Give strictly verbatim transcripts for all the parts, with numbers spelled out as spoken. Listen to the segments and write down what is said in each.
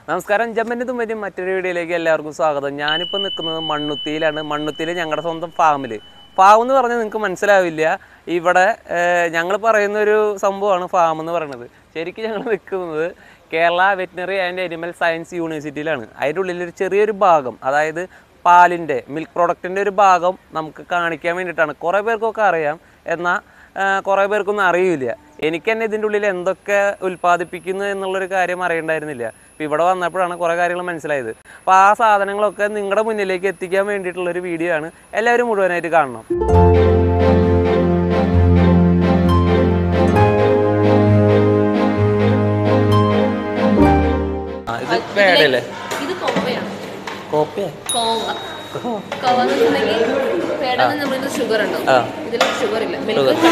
നമസ്കാരം, ജമ്മന്റെ തുമ്പന്റെ മറ്റൊരു വീഡിയോയിലേക്ക് എല്ലാവർക്കും സ്വാഗതം. ഞാനിപ്പോൾ നിൽക്കുന്നത് മണ്ണുത്തിയിലാണ്. മണ്ണുത്തിയിൽ ഞങ്ങളുടെ സ്വന്തം ഫാമിൽ. ഫാം എന്ന് പറഞ്ഞാൽ നിങ്ങൾക്ക് മനസ്സിലാവില്ല. ഇവിടെ ഞങ്ങൾ പറയുന്നൊരു സംഭവമാണ് ഫാം എന്ന് പറയുന്നത്. ശരിക്കും ഞങ്ങൾ നിൽക്കുന്നത് Kerala veterinary and animal science യൂണിവേഴ്സിറ്റിയിലാണ്. അതിൻ്റെ ഉള്ളിലൊരു ചെറിയൊരു ഭാഗം, അതായത് പാലിൻ്റെ മിൽക്ക് പ്രൊഡക്റ്റിൻ്റെ ഒരു ഭാഗം നമുക്ക് കാണിക്കാൻ വേണ്ടിയിട്ടാണ്. കുറേ പേർക്കൊക്കെ അറിയാം, എന്നാൽ കുറേ പേർക്കൊന്നും അറിയില്ല. എനിക്ക് തന്നെ ഇതിൻ്റെ ഉള്ളിൽ എന്തൊക്കെ ഉൽപ്പാദിപ്പിക്കുന്നു എന്നുള്ളൊരു കാര്യം അറിയണ്ടായിരുന്നില്ല. അപ്പോൾ ഇവിടെ വന്നപ്പോഴാണ് കുറേ കാര്യങ്ങൾ മനസ്സിലായത്. അപ്പോൾ ആ സാധനങ്ങളൊക്കെ നിങ്ങളുടെ മുന്നിലേക്ക് എത്തിക്കാൻ വേണ്ടിയിട്ടുള്ളൊരു വീഡിയോ ആണ്. എല്ലാവരും മുഴുവനായിട്ട് കാണണം. ഇത് പേടല്ലേ? ഇത് കോവയാണ്. കോപ്പയാ? കോവ. കോവ എന്ന് വെച്ചിട്ടുണ്ടെങ്കിൽ പേടന്ന് നമ്മളിത് ഷുഗർ ഉണ്ടോ? ഇതിൽ ഷുഗർ ഇല്ല. മിൽക്ക്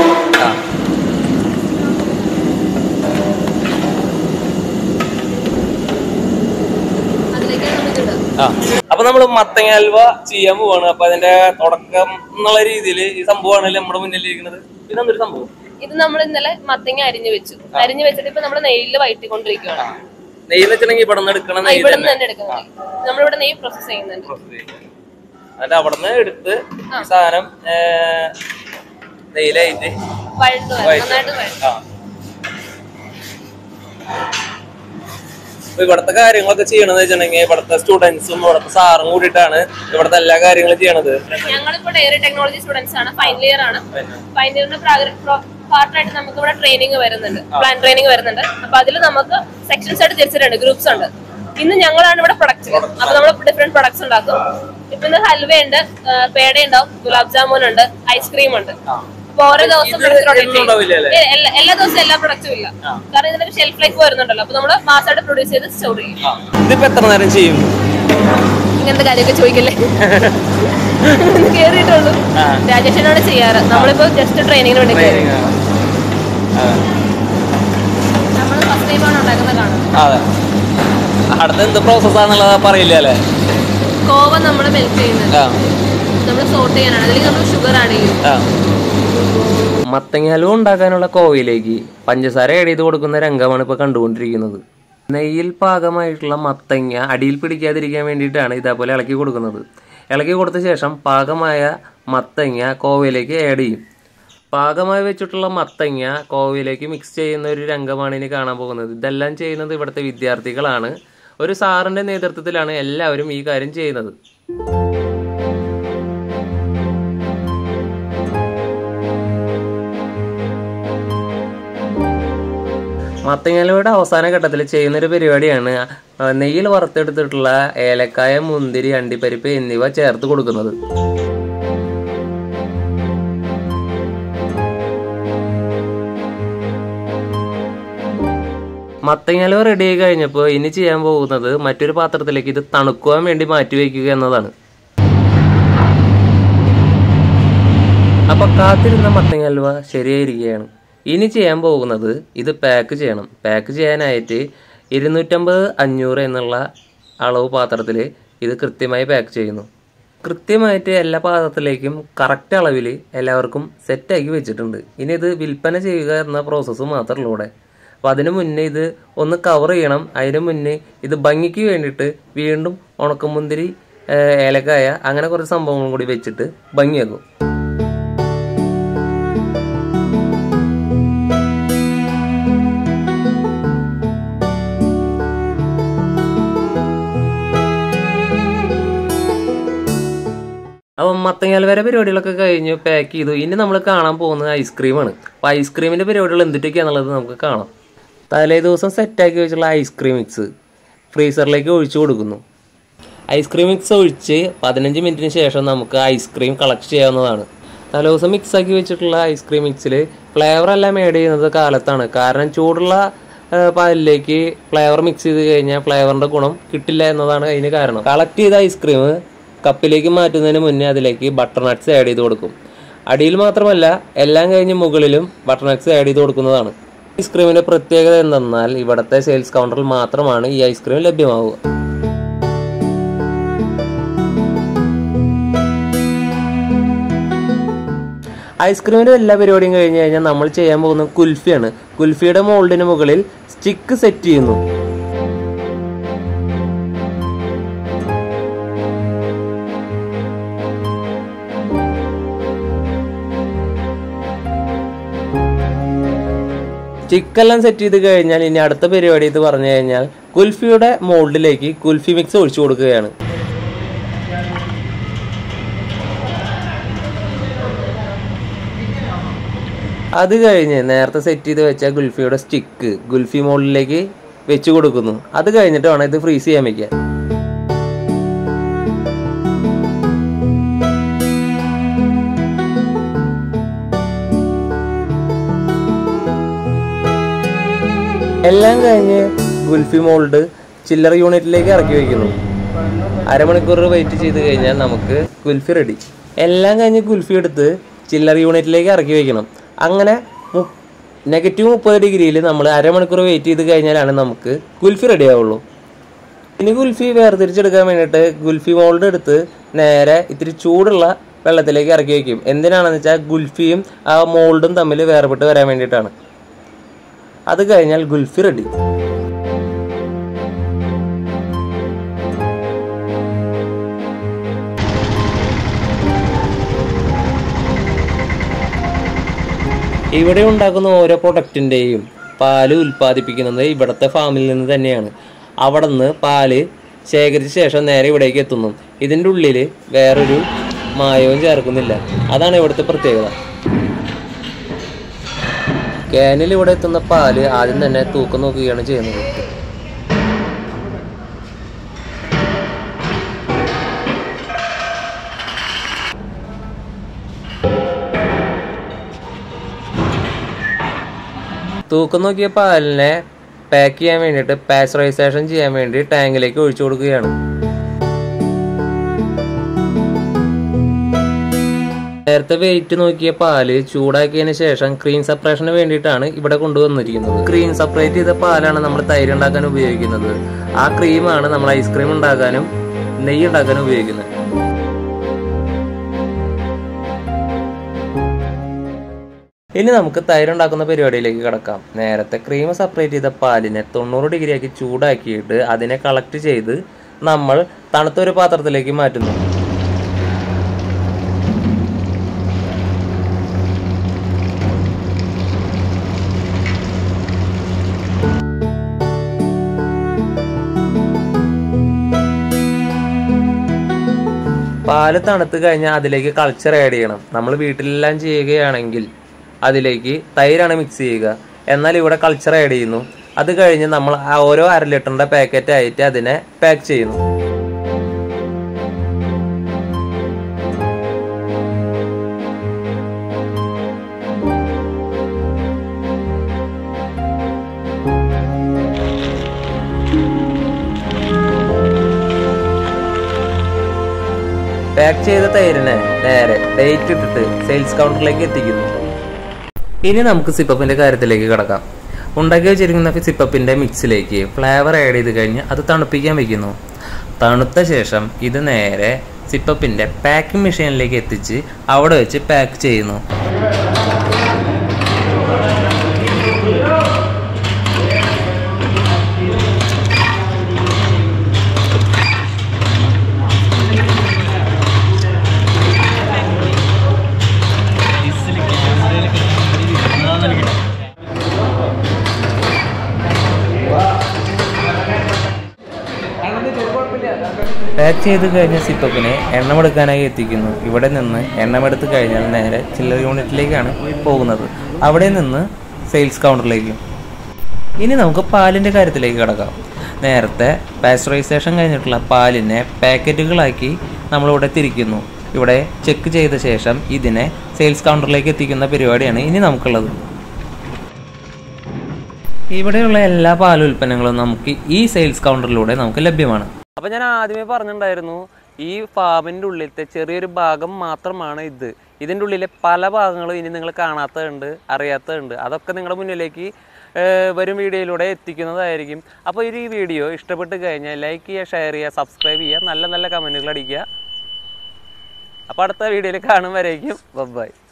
അപ്പൊ നമ്മള് മത്തങ്ങ ഹൽവ ചെയ്യാൻ പോവാണ്. അപ്പൊ അതിന്റെ തുടക്കം എന്നുള്ള രീതിയിൽ ഈ സംഭവമാണ് നമ്മുടെ മുന്നിലിരിക്കുന്നത്. ഇതെന്തൊരു സംഭവം? ഇത് നമ്മൾ ഇന്നലെ മത്തങ്ങ അരിഞ്ഞു വെച്ചു. അരിഞ്ഞു വെച്ചിട്ട് ഇപ്പൊ നമ്മള് നെയ്യില് വഴറ്റിക്കൊണ്ടിരിക്കുകയാണ്. നെയ്യ് വെച്ചിട്ടുണ്ടെങ്കിൽ ഇവിടെ നിന്ന് എടുക്കണം. ഇവിടെ നിന്ന് തന്നെ എടുക്കുന്നത്. നമ്മളിവിടെ നെയ്യ് പ്രോസസ് ചെയ്യുന്നുണ്ട്. എന്നിട്ട് അവിടെ നിന്ന് എടുത്ത് ഈ സാധനം നെയ്യിലായിട്ട് വഴണ്ട് നന്നായിട്ട് വഴണ്ട്. ഇവിടുത്തെ കാര്യങ്ങളൊക്കെ ചെയ്യണമെന്ന് വെച്ചിട്ടുണ്ടെങ്കിൽ ഇവിടുത്തെ സ്റ്റുഡൻസും ഇവിടുത്തെ സാറും കൂടിയിട്ടാണ് ഇവിടുത്തെ എല്ലാ കാര്യങ്ങളും ചെയ്യണത്. ഞങ്ങളിപ്പോ ഡയറി ടെക്നോളജി സ്റ്റുഡൻസ് ആണ്. ഫൈനൽ ഇയർ ആണ്. ഫൈനൽ ഇയറിന്റെ പാർട്ടായിട്ട് നമുക്ക് ഇവിടെ ട്രെയിനിങ് വരുന്നുണ്ട്, പ്ലാൻ ട്രെയിനിങ് വരുന്നുണ്ട്. അപ്പൊ അതിൽ നമുക്ക് സെക്ഷൻസ് ആയിട്ട് തിരിച്ചിട്ടുണ്ട്, ഗ്രൂപ്പ്സ് ഉണ്ട്. ഇന്ന് ഞങ്ങളാണ് ഇവിടെ പ്രൊഡക്ട്സ്. അപ്പൊ നമ്മൾ ഡിഫറെന്റ് പ്രൊഡക്ട്സ് ഉണ്ടാക്കും. ഇപ്പൊ ഇന്ന് ഹൽവ ഉണ്ട്, പേട ഉണ്ടാവും, ഗുലാബ് ജാമുൻ ഉണ്ട്, ഐസ്ക്രീം ഉണ്ട്. അപ്പൊ ഓരോ ദിവസം എല്ലാ ദിവസവും എല്ലാ പ്രൊഡക്റ്റും ഇല്ല, കാരണം ഇതിനൊക്കെ ഷെൽഫ് ലൈഫ് വരുന്നുണ്ടല്ലോ. അപ്പൊ നമ്മള് മാസമായിട്ട് പ്രൊഡ്യൂസ് ചെയ്ത് സ്റ്റോർ ചെയ്യും. ഇതിപ്പോ എത്ര നേരം ചെയ്യും? ഇങ്ങനത്തെ കാര്യമൊക്കെ ചോദിക്കല്ലേ, കേറിയിട്ടുള്ളൂ. രാജേഷനാണ് ചെയ്യാറ്. നമ്മളിപ്പോ ജസ്റ്റ് ട്രെയിനിങ്ങിന് വേണ്ടി നമ്മള് ഫസ്റ്റ് ടൈമാണ് ഉണ്ടാക്കുന്നത് കാണുന്നത്. അടുത്ത എന്ത് പ്രോസസ്സാന്നുള്ളത് പറയില്ല അല്ലേ? കോവ നമ്മള് മെൽറ്റ് ചെയ്യുന്നത്, നമ്മള് സോർട്ട് ചെയ്യാനാണ്. അതിലേക്ക് നമ്മൾ ഷുഗർ ആഡ് ചെയ്യും. മത്തങ്ങ ഹൽവ ഉണ്ടാക്കാനുള്ള കോവയിലേക്ക് പഞ്ചസാര ആഡ് ചെയ്ത് കൊടുക്കുന്ന രംഗമാണ് ഇപ്പോൾ കണ്ടുകൊണ്ടിരിക്കുന്നത്. നെയ്യിൽ പാകമായിട്ടുള്ള മത്തങ്ങ അടിയിൽ പിടിക്കാതിരിക്കാൻ വേണ്ടിയിട്ടാണ് ഇതേപോലെ ഇളക്കി കൊടുക്കുന്നത്. ഇളക്കി കൊടുത്ത ശേഷം പാകമായ മത്തങ്ങ കോവയിലേക്ക് ആഡ് ചെയ്യും. പാകമായി വെച്ചിട്ടുള്ള മത്തങ്ങ കോവയിലേക്ക് മിക്സ് ചെയ്യുന്ന ഒരു രംഗമാണ് ഇനി കാണാൻ പോകുന്നത്. ഇതെല്ലാം ചെയ്യുന്നത് ഇവിടുത്തെ വിദ്യാർത്ഥികളാണ്. ഒരു സാറിൻ്റെ നേതൃത്വത്തിലാണ് എല്ലാവരും ഈ കാര്യം ചെയ്യുന്നത്. മത്തങ്ങയുടെ അവസാന ഘട്ടത്തിൽ ചെയ്യുന്നൊരു പരിപാടിയാണ് നെയ്യിൽ വറുത്തെടുത്തിട്ടുള്ള ഏലക്കായ, മുന്തിരി, അണ്ടിപ്പരിപ്പ് എന്നിവ ചേർത്ത് കൊടുക്കുന്നത്. മത്തങ്ങ റെഡി ആയി കഴിഞ്ഞപ്പോൾ ഇനി ചെയ്യാൻ പോകുന്നത് മറ്റൊരു പാത്രത്തിലേക്ക് ഇത് തണുക്കുവാൻ വേണ്ടി മാറ്റി വയ്ക്കുക എന്നതാണ്. അപ്പൊ കാത്തിരുന്ന മത്തങ്ങ ഹൽവ ശരിയായിരിക്കുകയാണ്. ഇനി ചെയ്യാൻ പോകുന്നത് ഇത് പാക്ക് ചെയ്യണം. പാക്ക് ചെയ്യാനായിട്ട് ഇരുന്നൂറ്റമ്പത് അഞ്ഞൂറ് എന്നുള്ള അളവ് പാത്രത്തിൽ ഇത് കൃത്യമായി പാക്ക് ചെയ്യുന്നു. കൃത്യമായിട്ട് എല്ലാ പാത്രത്തിലേക്കും കറക്റ്റ് അളവിൽ എല്ലാവർക്കും സെറ്റാക്കി വെച്ചിട്ടുണ്ട്. ഇനി ഇത് വിൽപ്പന ചെയ്യുക എന്ന പ്രോസസ്സ് മാത്രമല്ല ഇവിടെ. അപ്പോൾ അതിന് മുന്നേ ഇത് ഒന്ന് കവർ ചെയ്യണം. അതിന് മുന്നേ ഇത് ഭംഗിക്ക് വേണ്ടിയിട്ട് വീണ്ടും ഉണക്കമുന്തിരി, ഏലക്കായ, അങ്ങനെ കുറച്ച് സംഭവങ്ങളും കൂടി വെച്ചിട്ട് ഭംഗിയാക്കും. അപ്പം മത്തങ്ങ ഹൽവയുടെ പരിപാടികളൊക്കെ കഴിഞ്ഞ് പാക്ക് ചെയ്തു. ഇനി നമ്മൾ കാണാൻ പോകുന്നത് ഐസ്ക്രീമാണ്. അപ്പോൾ ഐസ്ക്രീമിൻ്റെ പരിപാടികൾ എന്തൊക്കെയാണെന്നുള്ളത് നമുക്ക് കാണാം. തലേ ദിവസം സെറ്റാക്കി വെച്ചുള്ള ഐസ്ക്രീം മിക്സ് ഫ്രീസറിലേക്ക് ഒഴിച്ചു കൊടുക്കുന്നു. ഐസ്ക്രീം മിക്സ് ഒഴിച്ച് പതിനഞ്ച് മിനിറ്റിന് ശേഷം നമുക്ക് ഐസ്ക്രീം കളക്ട് ചെയ്യാവുന്നതാണ്. തലേ ദിവസം മിക്സാക്കി വെച്ചിട്ടുള്ള ഐസ്ക്രീം മിക്സിൽ ഫ്ലേവർ എല്ലാം ആഡ് ചെയ്യുന്നത് കാലത്താണ്. കാരണം ചൂടുള്ള പാലിലേക്ക് ഫ്ലേവർ മിക്സ് ചെയ്ത് കഴിഞ്ഞാൽ ഫ്ലേവറിൻ്റെ ഗുണം കിട്ടില്ല എന്നതാണ് അതിന് കാരണം. കളക്ട് ചെയ്ത ഐസ്ക്രീം കപ്പിലേക്ക് മാറ്റുന്നതിന് മുന്നേ അതിലേക്ക് ബട്ടർ നട്ട്സ് ആഡ് ചെയ്ത് കൊടുക്കും. അടിയിൽ മാത്രമല്ല, എല്ലാം കഴിഞ്ഞ് മുകളിലും ബട്ടർ നട്ട്സ് ആഡ് ചെയ്ത് കൊടുക്കുന്നതാണ്. ഐസ്ക്രീമിൻ്റെ പ്രത്യേകത എന്തെന്നാൽ ഇവിടുത്തെ സെയിൽസ് കൗണ്ടറിൽ മാത്രമാണ് ഈ ഐസ്ക്രീം ലഭ്യമാവുക. ഐസ്ക്രീമിൻ്റെ എല്ലാ പരിപാടിയും കഴിഞ്ഞ് കഴിഞ്ഞാൽ നമ്മൾ ചെയ്യാൻ പോകുന്നത് കുൽഫിയാണ്. കുൽഫിയുടെ മോൾഡിന് മുകളിൽ സ്റ്റിക്ക് സെറ്റ് ചെയ്യുന്നു. സ്റ്റിക്കെല്ലാം സെറ്റ് ചെയ്ത് കഴിഞ്ഞാൽ ഇനി അടുത്ത പരിപാടി ഇത് പറഞ്ഞു കഴിഞ്ഞാൽ കുൽഫിയുടെ മോൾഡിലേക്ക് കുൽഫി മിക്സ് ഒഴിച്ചു കൊടുക്കുകയാണ്. അത് കഴിഞ്ഞ് നേരത്തെ സെറ്റ് ചെയ്ത് വെച്ച കുൽഫിയുടെ സ്റ്റിക്ക് കുൽഫി മോൾഡിലേക്ക് വെച്ച് കൊടുക്കുന്നു. അത് കഴിഞ്ഞിട്ട് വേണം ഇത് ഫ്രീസ് ചെയ്യാൻ വയ്ക്കാൻ. എല്ലാം കഴിഞ്ഞ് കുൽഫി മോൾഡ് ചില്ലർ യൂണിറ്റിലേക്ക് ഇറക്കി വയ്ക്കുന്നു. അരമണിക്കൂർ വെയിറ്റ് ചെയ്ത് കഴിഞ്ഞാൽ നമുക്ക് കുൽഫി റെഡി. എല്ലാം കഴിഞ്ഞ് കുൽഫി എടുത്ത് ചില്ലർ യൂണിറ്റിലേക്ക് ഇറക്കി വയ്ക്കണം. അങ്ങനെ നെഗറ്റീവ് മുപ്പത് ഡിഗ്രിയിൽ നമ്മൾ അരമണിക്കൂർ വെയിറ്റ് ചെയ്ത് കഴിഞ്ഞാലാണ് നമുക്ക് കുൽഫി റെഡി ആവുള്ളൂ. ഇനി കുൽഫി വേർതിരിച്ചെടുക്കാൻ വേണ്ടിയിട്ട് കുൽഫി മോൾഡ് എടുത്ത് നേരെ ഇത്തിരി ചൂടുള്ള വെള്ളത്തിലേക്ക് ഇറക്കി വയ്ക്കും. എന്തിനാണെന്ന് വെച്ചാൽ കുൽഫിയും ആ മോൾഡും തമ്മിൽ വേർപെട്ട് വരാൻ വേണ്ടിയിട്ടാണ്. അത് കഴിഞ്ഞാൽ കുൽഫി റെഡി. ഇവിടെ ഉണ്ടാക്കുന്ന ഓരോ പ്രൊഡക്റ്റിൻ്റെയും പാല് ഉൽപ്പാദിപ്പിക്കുന്നത് ഇവിടുത്തെ ഫാമിൽ നിന്ന് തന്നെയാണ്. അവിടെ നിന്ന് പാല് ശേഖരിച്ച ശേഷം നേരെ ഇവിടേക്ക് എത്തുന്നു. ഇതിൻ്റെ ഉള്ളിൽ വേറൊരു മായവും ചേർക്കുന്നില്ല. അതാണ് ഇവിടുത്തെ പ്രത്യേകത. ക്യാനിൽ ഇവിടെ എത്തുന്ന പാല് ആദ്യം തന്നെ തൂക്കം നോക്കുകയാണ് ചെയ്യുന്നത്. തൂക്കം നോക്കിയ പാലിനെ പാക്ക് ചെയ്യാൻ വേണ്ടിയിട്ട് പാസ്ചറൈസേഷൻ ചെയ്യാൻ വേണ്ടി ടാങ്കിലേക്ക് ഒഴിച്ചു കൊടുക്കുകയാണ്. നേരത്തെ വെയിറ്റ് നോക്കിയ പാല് ചൂടാക്കിയതിന് ശേഷം ക്രീം സെപ്പറേഷന് വേണ്ടിയിട്ടാണ് ഇവിടെ കൊണ്ടുവന്നിരിക്കുന്നത്. ക്രീം സെപ്പറേറ്റ് ചെയ്ത പാലാണ് നമ്മൾ തൈര് ഉണ്ടാക്കാൻ ഉപയോഗിക്കുന്നത്. ആ ക്രീമാണ് നമ്മൾ ഐസ്ക്രീം ഉണ്ടാക്കാനും നെയ്യ് ഉണ്ടാക്കാനും ഉപയോഗിക്കുന്നത്. ഇനി നമുക്ക് തൈരുണ്ടാക്കുന്ന പരിപാടിയിലേക്ക് കിടക്കാം. നേരത്തെ ക്രീം സെപ്പറേറ്റ് ചെയ്ത പാലിനെ തൊണ്ണൂറ് ഡിഗ്രി ആക്കി ചൂടാക്കിയിട്ട് അതിനെ കളക്ട് ചെയ്ത് നമ്മൾ തണുത്തൊരു പാത്രത്തിലേക്ക് മാറ്റുന്നു. പാല് തണുത്ത് കഴിഞ്ഞാൽ അതിലേക്ക് കൾച്ചർ ആഡ് ചെയ്യണം. നമ്മൾ വീട്ടിലെല്ലാം ചെയ്യുകയാണെങ്കിൽ അതിലേക്ക് തൈരാണ് മിക്സ് ചെയ്യുക. എന്നാൽ ഇവിടെ കൾച്ചർ ആഡ് ചെയ്യുന്നു. അത് കഴിഞ്ഞ് നമ്മൾ ഓരോ അര ലിറ്ററിൻ്റെ പാക്കറ്റ് ആയിട്ട് അതിനെ പാക്ക് ചെയ്യുന്നു. പാക്ക് ചെയ്ത തൈരിനെ നേരെ ഡേറ്റ് ഇട്ടിട്ട് സെയിൽസ് കൗണ്ടറിലേക്ക് എത്തിക്കുന്നു. ഇനി നമുക്ക് സിപ്പപ്പിൻ്റെ കാര്യത്തിലേക്ക് കിടക്കാം. ഉണ്ടാക്കി വെച്ചിരിക്കുന്ന സിപ്പപ്പിൻ്റെ മിക്സിലേക്ക് ഫ്ലേവർ ആഡ് ചെയ്ത് കഴിഞ്ഞ് അത് തണുപ്പിക്കാൻ വയ്ക്കുന്നു. തണുത്ത ശേഷം ഇത് നേരെ സിപ്പപ്പിൻ്റെ പാക്കിംഗ് മെഷീനിലേക്ക് എത്തിച്ച് അവിടെ വെച്ച് പാക്ക് ചെയ്യുന്നു. പാക്ക് ചെയ്ത് കഴിഞ്ഞ സിപ്പപ്പിനെ എണ്ണമെടുക്കാനായി എത്തിക്കുന്നു. ഇവിടെ നിന്ന് എണ്ണമെടുത്ത് കഴിഞ്ഞാൽ നേരെ ചില്ലർ യൂണിറ്റിലേക്കാണ് പോകുന്നത്. അവിടെ നിന്ന് സെയിൽസ് കൗണ്ടറിലേക്കും. ഇനി നമുക്ക് പാലിൻ്റെ കാര്യത്തിലേക്ക് കിടക്കാം. നേരത്തെ പാസ്ചറൈസേഷൻ കഴിഞ്ഞിട്ടുള്ള പാലിനെ പാക്കറ്റുകളാക്കി നമ്മളിവിടെ തിരിക്കുന്നു. ഇവിടെ ചെക്ക് ചെയ്ത ശേഷം ഇതിനെ സെയിൽസ് കൗണ്ടറിലേക്ക് എത്തിക്കുന്ന പരിപാടിയാണ് ഇനി നമുക്കുള്ളത്. ഇവിടെയുള്ള എല്ലാ പാൽ ഉൽപ്പന്നങ്ങളും നമുക്ക് ഈ സെയിൽസ് കൗണ്ടറിലൂടെ നമുക്ക് ലഭ്യമാണ്. അപ്പോൾ ഞാൻ ആദ്യമേ പറഞ്ഞിട്ടുണ്ടായിരുന്നു, ഈ ഫാമിൻ്റെ ഉള്ളിലത്തെ ചെറിയൊരു ഭാഗം മാത്രമാണ് ഇത്. ഇതിൻ്റെ ഉള്ളിലെ പല ഭാഗങ്ങളും ഇനി നിങ്ങൾ കാണാത്തതുണ്ട്, അറിയാത്തതുണ്ട്. അതൊക്കെ നിങ്ങളുടെ മുന്നിലേക്ക് വരും വീഡിയോയിലൂടെ എത്തിക്കുന്നതായിരിക്കും. അപ്പോൾ ഈ വീഡിയോ ഇഷ്ടപ്പെട്ട് കഴിഞ്ഞാൽ ലൈക്ക് ചെയ്യുക, ഷെയർ ചെയ്യുക, സബ്സ്ക്രൈബ് ചെയ്യുക, നല്ല നല്ല കമൻറ്റുകൾ അടിക്കുക. അപ്പോൾ അടുത്ത വീഡിയോയിൽ കാണും വരേക്കും ബൈ.